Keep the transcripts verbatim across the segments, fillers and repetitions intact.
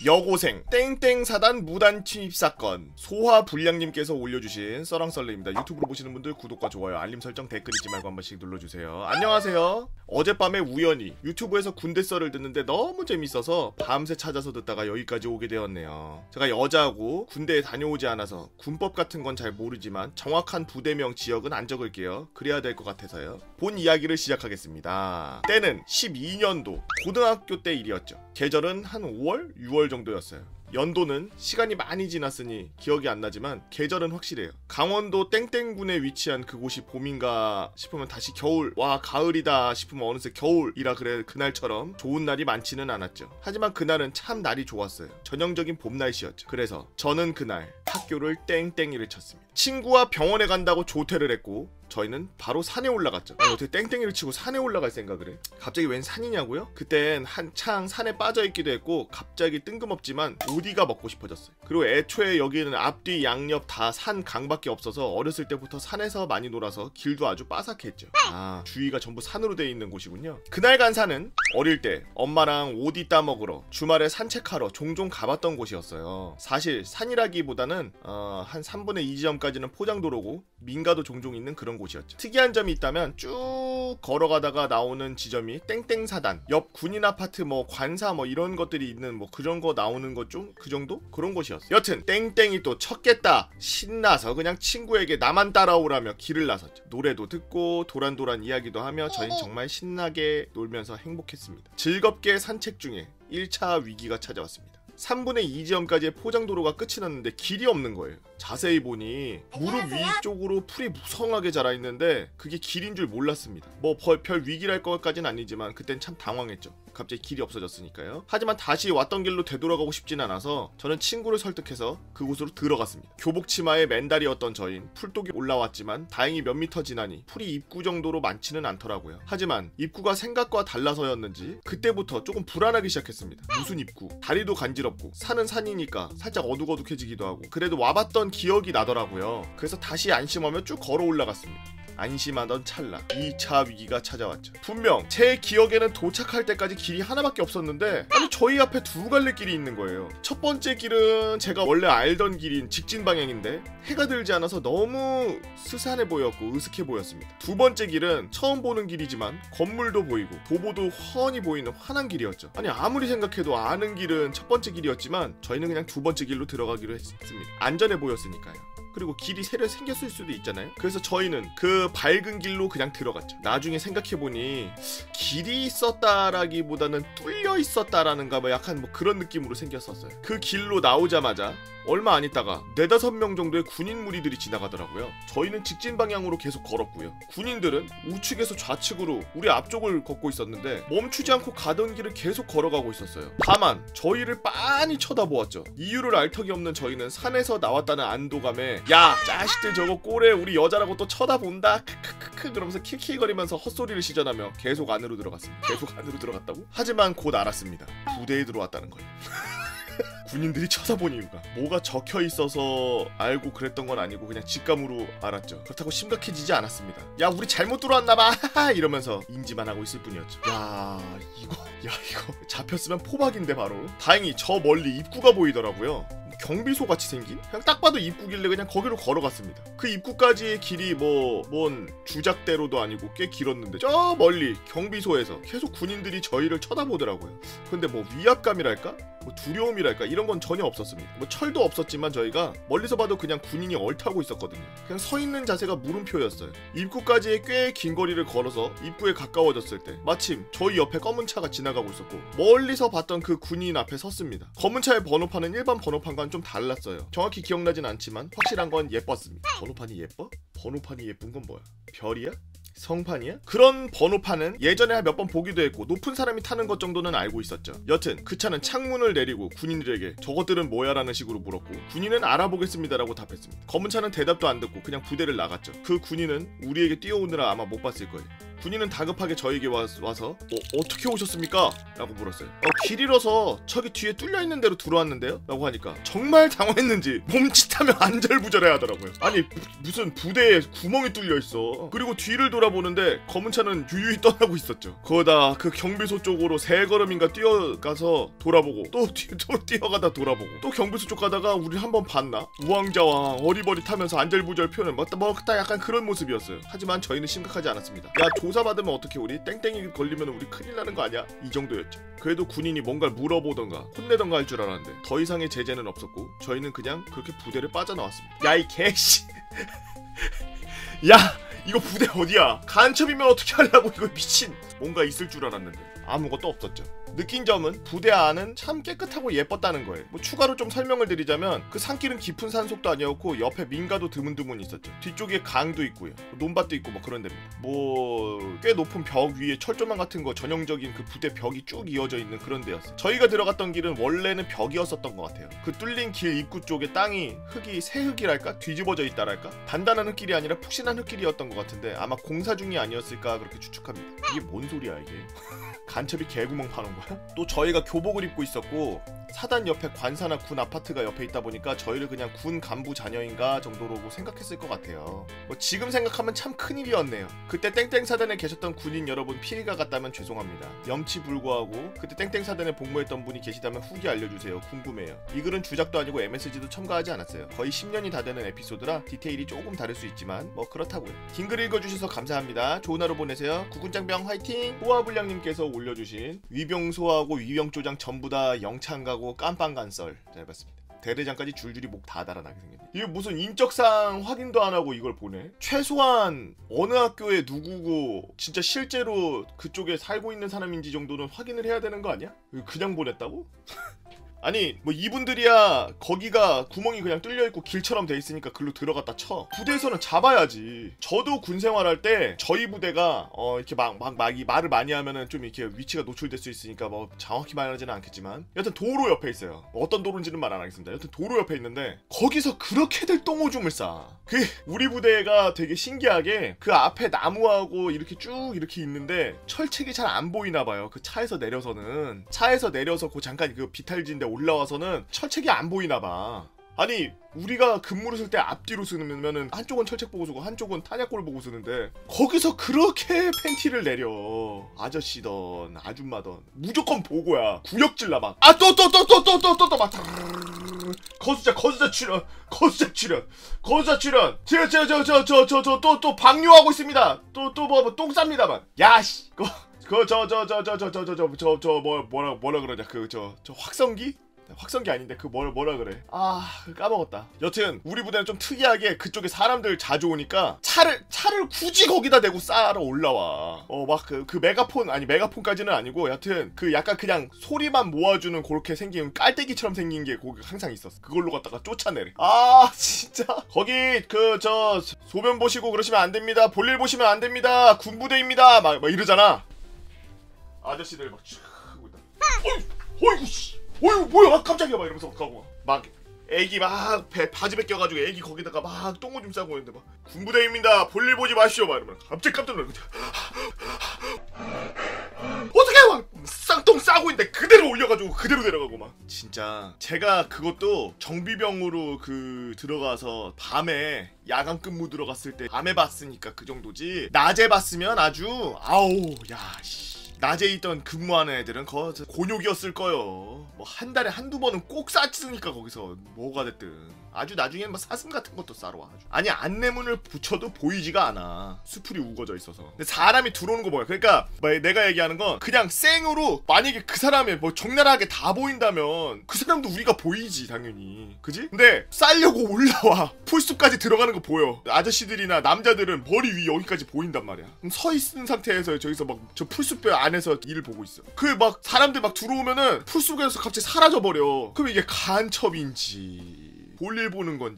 여고생 땡땡사단 무단 침입 사건. 소화불량님께서 올려주신 썰렁썰레입니다. 유튜브로 보시는 분들 구독과 좋아요, 알림 설정, 댓글 잊지 말고 한 번씩 눌러주세요. 안녕하세요. 어젯밤에 우연히 유튜브에서 군대 썰을 듣는데 너무 재밌어서 밤새 찾아서 듣다가 여기까지 오게 되었네요. 제가 여자고 군대에 다녀오지 않아서 군법 같은 건 잘 모르지만 정확한 부대명 지역은 안 적을게요. 그래야 될 것 같아서요. 본 이야기를 시작하겠습니다. 때는 십이 년도 고등학교 때 일이었죠. 계절은 한 오월, 유월 정도였어요. 연도는 시간이 많이 지났으니 기억이 안 나지만 계절은 확실해요. 강원도 땡땡군에 위치한 그곳이 봄인가 싶으면 다시 겨울, 와 가을이다 싶으면 어느새 겨울이라 그래. 그날처럼 좋은 날이 많지는 않았죠. 하지만 그날은 참 날이 좋았어요. 전형적인 봄 날씨였죠. 그래서 저는 그날 학교를 땡땡이를 쳤습니다. 친구와 병원에 간다고 조퇴를 했고 저희는 바로 산에 올라갔죠. 아니, 어떻게 땡땡이를 치고 산에 올라갈 생각을 해? 갑자기 웬 산이냐고요? 그땐 한창 산에 빠져있기도 했고 갑자기 뜬금없지만 오디가 먹고 싶어졌어요. 그리고 애초에 여기는 앞뒤 양옆 다 산 강밖에 없어서 어렸을 때부터 산에서 많이 놀아서 길도 아주 빠삭했죠. 아, 주위가 전부 산으로 돼 있는 곳이군요. 그날 간 산은 어릴 때 엄마랑 오디 따먹으러 주말에 산책하러 종종 가봤던 곳이었어요. 사실 산이라기보다는 어, 한 삼분의 이 지점까지는 포장도로고 민가도 종종 있는 그런 곳이었죠. 특이한 점이 있다면 쭉 걸어가다가 나오는 지점이 땡땡사단, 옆 군인 아파트 뭐 관사 뭐 이런 것들이 있는 뭐 그런 거 나오는 것 좀 그 정도? 그런 곳이었어요. 여튼 땡땡이 또 쳤겠다 신나서 그냥 친구에게 나만 따라오라며 길을 나섰죠. 노래도 듣고 도란도란 이야기도 하며 저희는 정말 신나게 놀면서 행복했습니다. 즐겁게 산책 중에 일 차 위기가 찾아왔습니다. 삼분의 이 지점까지의 포장도로가 끝이 났는데 길이 없는 거예요. 자세히 보니 무릎 위쪽으로 풀이 무성하게 자라있는데 그게 길인 줄 몰랐습니다. 뭐 별 위기랄 것까지는 아니지만 그땐 참 당황했죠. 갑자기 길이 없어졌으니까요. 하지만 다시 왔던 길로 되돌아가고 싶진 않아서 저는 친구를 설득해서 그곳으로 들어갔습니다. 교복 치마에 맨다리였던 저흰 풀독이 올라왔지만 다행히 몇 미터 지나니 풀이 입구 정도로 많지는 않더라고요. 하지만 입구가 생각과 달라서였는지 그때부터 조금 불안하기 시작했습니다. 무슨 입구? 다리도 간지럽고 산은 산이니까 살짝 어둑어둑해지기도 하고 그래도 와봤던 기억이 나더라고요. 그래서 다시 안심하며 쭉 걸어 올라갔습니다. 안심하던 찰나 이 차 위기가 찾아왔죠. 분명 제 기억에는 도착할 때까지 길이 하나밖에 없었는데 아니 저희 앞에 두 갈래 길이 있는 거예요. 첫 번째 길은 제가 원래 알던 길인 직진 방향인데 해가 들지 않아서 너무 스산해 보였고 으슥해 보였습니다. 두 번째 길은 처음 보는 길이지만 건물도 보이고 도보도 훤히 보이는 환한 길이었죠. 아니 아무리 생각해도 아는 길은 첫 번째 길이었지만 저희는 그냥 두 번째 길로 들어가기로 했습니다. 안전해 보였으니까요. 그리고 길이 새로 생겼을 수도 있잖아요. 그래서 저희는 그 밝은 길로 그냥 들어갔죠. 나중에 생각해보니 길이 있었다라기보다는 뚫려 있었다라는가 뭐 약간 뭐 그런 느낌으로 생겼었어요. 그 길로 나오자마자 얼마 안 있다가 네다섯 명 정도의 군인 무리들이 지나가더라고요. 저희는 직진 방향으로 계속 걸었고요. 군인들은 우측에서 좌측으로 우리 앞쪽을 걷고 있었는데 멈추지 않고 가던 길을 계속 걸어가고 있었어요. 다만 저희를 빤히 쳐다보았죠. 이유를 알 턱이 없는 저희는 산에서 나왔다는 안도감에 야 자식들 저거 꼴에 우리 여자라고 또 쳐다본다 크크크크 그러면서 킬킬거리면서 헛소리를 시전하며 계속 안으로 들어갔습니다. 계속 안으로 들어갔다고? 하지만 곧 알았습니다. 부대에 들어왔다는 거예요. 군인들이 쳐다본 이유가 뭐가 적혀있어서 알고 그랬던 건 아니고 그냥 직감으로 알았죠. 그렇다고 심각해지지 않았습니다. 야 우리 잘못 들어왔나봐 이러면서 인지만 하고 있을 뿐이었죠. 야 이거 야 이거 잡혔으면 포박인데 바로. 다행히 저 멀리 입구가 보이더라고요. 경비소 같이 생긴? 그냥 딱 봐도 입구길래 그냥 거기로 걸어갔습니다. 그 입구까지의 길이 뭐 뭔 주작대로도 아니고 꽤 길었는데 저 멀리 경비소에서 계속 군인들이 저희를 쳐다보더라고요. 근데 뭐 위압감이랄까? 뭐 두려움이랄까? 이런 건 전혀 없었습니다. 뭐 철도 없었지만 저희가 멀리서 봐도 그냥 군인이 얼타고 있었거든요. 그냥 서 있는 자세가 물음표였어요. 입구까지의 꽤 긴 거리를 걸어서 입구에 가까워졌을 때 마침 저희 옆에 검은 차가 지나가고 있었고 멀리서 봤던 그 군인 앞에 섰습니다. 검은 차의 번호판은 일반 번호판과는 좀 달랐어요. 정확히 기억나진 않지만 확실한 건 예뻤습니다. 번호판이 예뻐? 번호판이 예쁜 건 뭐야? 별이야? 성판이야? 그런 번호판은 예전에 몇 번 보기도 했고 높은 사람이 타는 것 정도는 알고 있었죠. 여튼 그 차는 창문을 내리고 군인들에게 저것들은 뭐야 라는 식으로 물었고 군인은 알아보겠습니다 라고 답했습니다. 검은 차는 대답도 안 듣고 그냥 부대를 나갔죠. 그 군인은 우리에게 뛰어오느라 아마 못 봤을 거예요. 군인은 다급하게 저에게 와, 와서 어, 어떻게 오셨습니까? 라고 물었어요. 어, 길 잃어서 저기 뒤에 뚫려있는 대로 들어왔는데요? 라고 하니까 정말 당황했는지 멈칫하며 안절부절해 하더라고요. 아니 무, 무슨 부대에 구멍이 뚫려있어. 그리고 뒤를 돌아보는데 검은 차는 유유히 떠나고 있었죠. 거기다 그 경비소 쪽으로 세 걸음인가 뛰어가서 돌아보고 또, 뒤, 또 뛰어가다 돌아보고 또 경비소 쪽 가다가 우리 한번 봤나? 우왕좌왕 어리버리타면서 안절부절 표현을 뭐, 뭐 약간 그런 모습이었어요. 하지만 저희는 심각하지 않았습니다. 야 조사받으면 어떻게 우리 땡땡이 걸리면 우리 큰일 나는 거 아니야? 이 정도였죠. 그래도 군인이 뭔가를 물어보던가 혼내던가 할 줄 알았는데 더 이상의 제재는 없었고 저희는 그냥 그렇게 부대를 빠져나왔습니다. 야 이 개씨 야 이거 부대 어디야? 간첩이면 어떻게 하려고. 이거 미친. 뭔가 있을 줄 알았는데 아무것도 없었죠. 느낀 점은 부대 안은 참 깨끗하고 예뻤다는 거예요. 뭐 추가로 좀 설명을 드리자면 그 산길은 깊은 산속도 아니었고 옆에 민가도 드문드문 있었죠. 뒤쪽에 강도 있고요. 논밭도 있고 뭐 그런 데입니다. 뭐 꽤 높은 벽 위에 철조망 같은 거 전형적인 그 부대 벽이 쭉 이어져 있는 그런 데였어요. 저희가 들어갔던 길은 원래는 벽이었었던 것 같아요. 그 뚫린 길 입구 쪽에 땅이 흙이 새흙이랄까? 뒤집어져 있다랄까? 단단한 흙길이 아니라 푹신한 흙길이었던 것 같은데 아마 공사 중이 아니었을까 그렇게 추측합니다. 이게 뭔 소리야 이게. 간첩이 개구멍 파는 거야? 또 저희가 교복을 입고 있었고 사단 옆에 관사나 군 아파트가 옆에 있다 보니까 저희를 그냥 군 간부 자녀인가 정도로 생각했을 것 같아요. 뭐 지금 생각하면 참 큰일이었네요. 그때 땡땡 사단에 계셨던 군인 여러분 피해가 갔다면 죄송합니다. 염치불구하고 그때 땡땡 사단에 복무했던 분이 계시다면 후기 알려주세요. 궁금해요. 이 글은 주작도 아니고 엠에스지도 첨가하지 않았어요. 거의 십 년이 다 되는 에피소드라 디테일이 조금 다를 수 있지만 뭐 그렇다고요. 긴 글 읽어주셔서 감사합니다. 좋은 하루 보내세요. 구군장병 화이팅! 호화불량님께서 올려주신 위병소하고 위병조장 전부 다 영창 가고 깜빵간썰 잘 봤습니다. 대대장까지 줄줄이 목 다 달아나게 생겼네. 이게 무슨 인적사항 확인도 안 하고 이걸 보내? 최소한 어느 학교에 누구고 진짜 실제로 그쪽에 살고 있는 사람인지 정도는 확인을 해야 되는 거 아니야? 그냥 보냈다고? 아니 뭐 이분들이야 거기가 구멍이 그냥 뚫려있고 길처럼 돼 있으니까 글로 들어갔다 쳐. 부대에서는 잡아야지. 저도 군 생활할 때 저희 부대가 어 이렇게 막 막 막 이 말을 많이 하면은 좀 이렇게 위치가 노출될 수 있으니까 뭐 정확히 말하지는 않겠지만 여튼 도로 옆에 있어요. 어떤 도로인지는 말 안 하겠습니다. 여튼 도로 옆에 있는데 거기서 그렇게들 똥오줌을 싸. 그 우리 부대가 되게 신기하게 그 앞에 나무하고 이렇게 쭉 이렇게 있는데 철책이 잘 안 보이나 봐요. 그 차에서 내려서는 차에서 내려서 그 잠깐 그 비탈진데 올라와서는 철책이 안 보이나 봐. 아니 우리가 근무를 쓸 때 앞뒤로 쓰면은 한쪽은 철책 보고 쓰고 한쪽은 탄약골 보고 쓰는데 거기서 그렇게 팬티를 내려. 아저씨던 아줌마던 무조건 보고야. 구역질나 막. 아 또 또 또 또 또 또 또 또 막 거수자 거수자 출연 거수자 출연 거수자 출연 제가 제가 저 저 저 저 저 또 또 방류하고 있습니다. 또 또 뭐 똥 쌉니다만. 야씨 그 그 저 저 저 저 저 저 저 저 저 뭐 뭐라 뭐라 그러냐 그 저 저 확성기? 확성기 아닌데 그 뭐라 뭐라 그래. 아 까먹었다. 여튼 우리 부대는 좀 특이하게 그쪽에 사람들 자주 오니까 차를 차를 굳이 거기다 대고 싸러 올라와. 어 막 그 그 메가폰 아니 메가폰까지는 아니고 여튼 그 약간 그냥 소리만 모아주는 그렇게 생긴 깔때기처럼 생긴 게 거기 항상 있었어. 그걸로 갖다가 쫓아내래. 아 진짜 거기 그 저 소변 보시고 그러시면 안 됩니다. 볼일 보시면 안 됩니다. 군부대입니다. 막, 막 이러잖아. 아저씨들 막 촤 하고 있다. 어이 어이구 씨. 어이구 뭐야 아, 깜짝이야 막 이러면서 가고 막 애기 막 배, 바지 벗겨가지고 애기 거기다가 막 똥오줌 싸고 있는데 막 군부대입니다 볼일 보지 마시오 막 이러면 갑자기 깜짝 놀라고 어떻게 막 쌍똥 싸고 있는데 그대로 올려가지고 그대로 내려가고 막 진짜 제가 그것도 정비병으로 그 들어가서 밤에 야간 근무 들어갔을 때 밤에 봤으니까 그 정도지 낮에 봤으면 아주 아우 야씨 낮에 있던 근무하는 애들은 거 곤욕이었을 거요. 뭐 한 달에 한두 번은 꼭 쌌으니까 거기서 뭐가 됐든. 아주 나중엔 뭐 사슴 같은 것도 싸러 와. 아니 안내문을 붙여도 보이지가 않아. 수풀이 우거져 있어서. 근데 사람이 들어오는 거 뭐야. 그러니까 뭐 내가 얘기하는 건 그냥 생으로 만약에 그 사람이 뭐 적나라하게 다 보인다면 그 사람도 우리가 보이지 당연히. 그지? 근데 싸려고 올라와. 풀숲까지 들어가는 거 보여. 아저씨들이나 남자들은 머리 위 여기까지 보인단 말이야. 그럼 서 있는 상태에서 저기서 막 저 풀숲 안에서 일을 보고 있어. 그 막 사람들 막 들어오면은 풀숲에서 갑자기 사라져 버려. 그럼 이게 간첩인지 볼일 보는 건지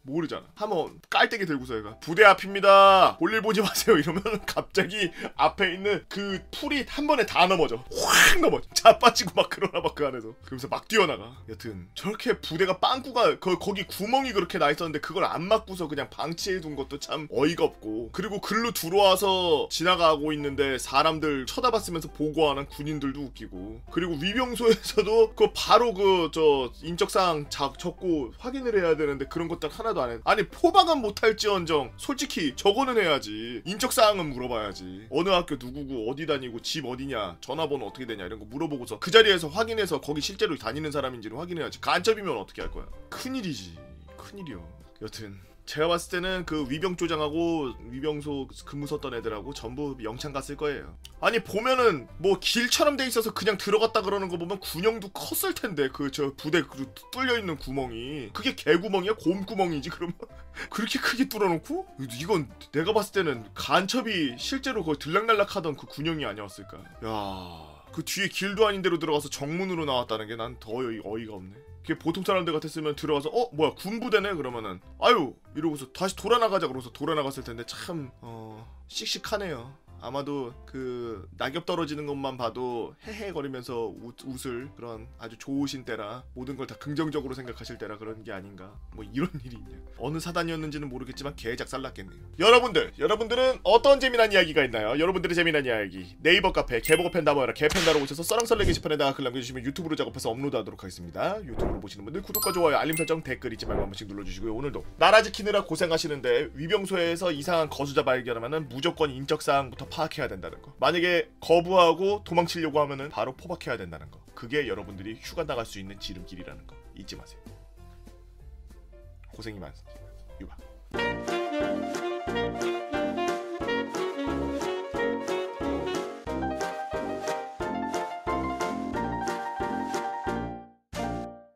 모르잖아. 한번 깔때기 들고서 얘가 부대 앞입니다. 볼일 보지 마세요. 이러면 갑자기 앞에 있는 그 풀이 한 번에 다 넘어져. 확 넘어져. 자빠지고 막 그러나 막 그 안에서. 그러면서 막 뛰어나가. 여튼 저렇게 부대가 빵꾸가 거, 거기 구멍이 그렇게 나 있었는데 그걸 안 막고서 그냥 방치해둔 것도 참 어이가 없고. 그리고 글로 들어와서 지나가고 있는데 사람들 쳐다봤으면서 보고하는 군인들도 웃기고. 그리고 위병소에서도 그 바로 그 저 인적사항 자, 적고 확인을 해야 되는데 그런 것들 하나도 안 해. 아니 포박은 못할지언정 솔직히 저거는 해야지. 인적사항은 물어봐야지. 어느 학교 누구고 어디 다니고 집 어디냐 전화번호 어떻게 되냐 이런 거 물어보고서 그 자리에서 확인해서 거기 실제로 다니는 사람인지를 확인해야지. 간첩이면 어떻게 할 거야. 큰일이지. 큰일이요. 여튼 제가 봤을 때는 그 위병조장하고 위병소 근무 섰던 애들하고 전부 영창 갔을 거예요. 아니 보면은 뭐 길처럼 돼 있어서 그냥 들어갔다 그러는 거 보면 군형도 컸을 텐데 그 저 부대 그 뚫려 있는 구멍이 그게 개구멍이야? 곰구멍이지 그러면? 그렇게 크게 뚫어놓고? 이건 내가 봤을 때는 간첩이 실제로 거의 들락날락하던 그 군형이 아니었을까. 야. 그 뒤에 길도 아닌 데로 들어가서 정문으로 나왔다는 게 난 더 어이가 없네. 그게 보통 사람들 같았으면 들어가서 어? 뭐야 군부대네? 그러면은 아유 이러고서 다시 돌아나가자 그러고서 돌아나갔을 텐데 참 어... 씩씩하네요. 아마도 그 낙엽 떨어지는 것만 봐도 헤헤거리면서 웃, 웃을 그런 아주 좋으신 때라 모든 걸 다 긍정적으로 생각하실 때라 그런 게 아닌가. 뭐 이런 일이 있냐. 어느 사단이었는지는 모르겠지만 개작살 났겠네요. 여러분들 여러분들은 어떤 재미난 이야기가 있나요? 여러분들의 재미난 이야기 네이버 카페 개보고 팬다모여라 개팬다로 오셔서 썰렁썰레 게시판에다가 글 남겨주시면 유튜브로 작업해서 업로드하도록 하겠습니다. 유튜브로 보시는 분들 구독과 좋아요 알림 설정 댓글 잊지 말고 한 번씩 눌러주시고요. 오늘도 나라 지키느라 고생하시는데 위병소에서 이상한 거수자 발견하면은 무조건 인적사항부터 파악해야 된다는 거. 만약에 거부하고 도망치려고 하면은 바로 포박해야 된다는 거. 그게 여러분들이 휴가 나갈 수 있는 지름길이라는 거 잊지 마세요. 고생이 많습니다. 유바.